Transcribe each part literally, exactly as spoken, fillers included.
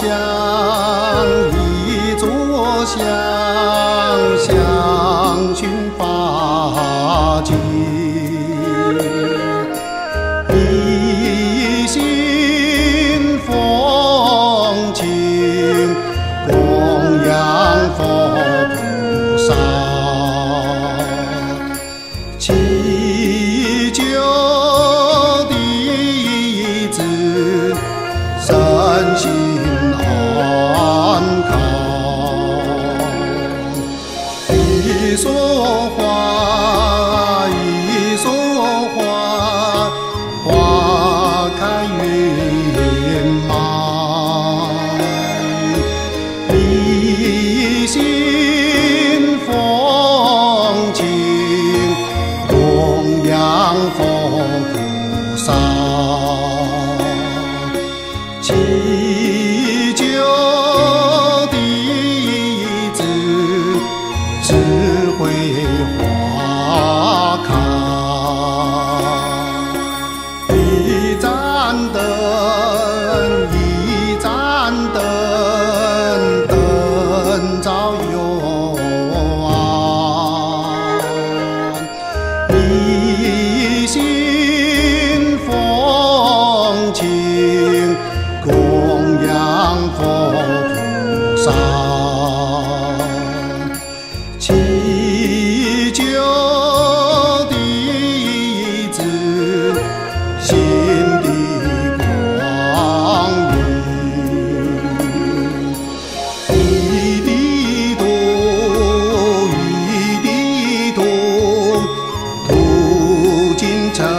香，一炷香，香熏法境。一心奉请，供养佛菩萨，祈求弟子身心安康。一束花，一束花，花开圆满。一心奉请，供养佛菩萨，祈求弟子智慧花开。一盏灯，一盏灯，灯照幽暗。一心奉请，供养佛菩萨，祈求弟子心地光明。一滴土，一滴土，土尽成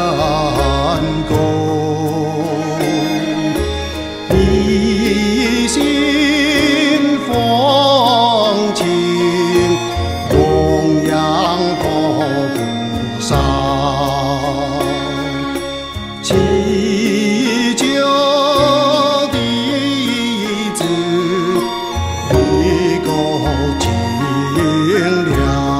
功。一心奉请，供养佛菩萨，祈求弟子一个尽量。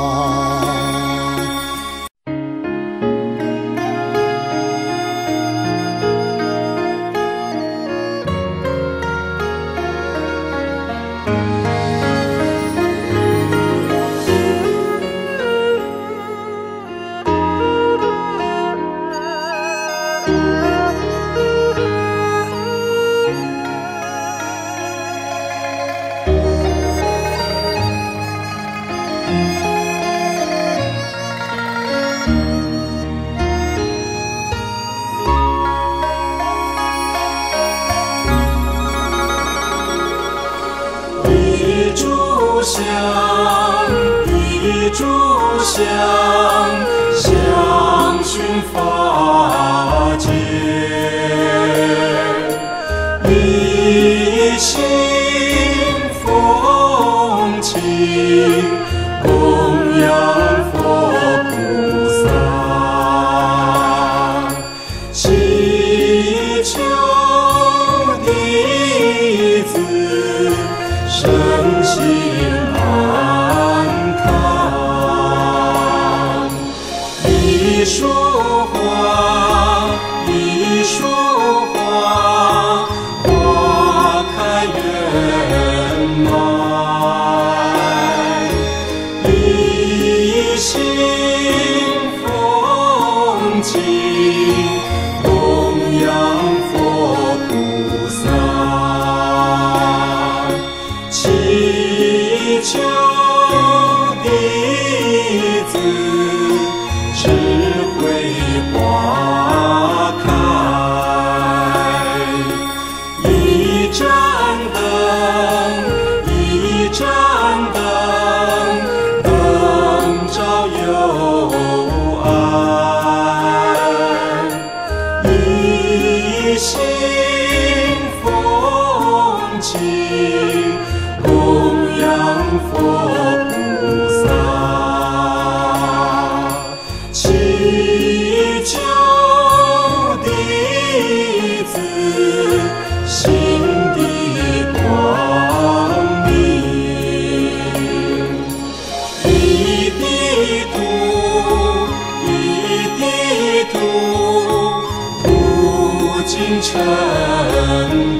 一炷香，一炷香，香熏法界。一心奉请，供养佛菩萨，祈求弟子身心安康。一束花，一束花，花开圆满。一心奉请，供养佛菩萨，祈求弟子智慧花开。一盏灯，一盏灯，灯照幽暗。一心奉请，供养佛菩萨，祈求弟子心地光明。一滴土，一滴土，土尽成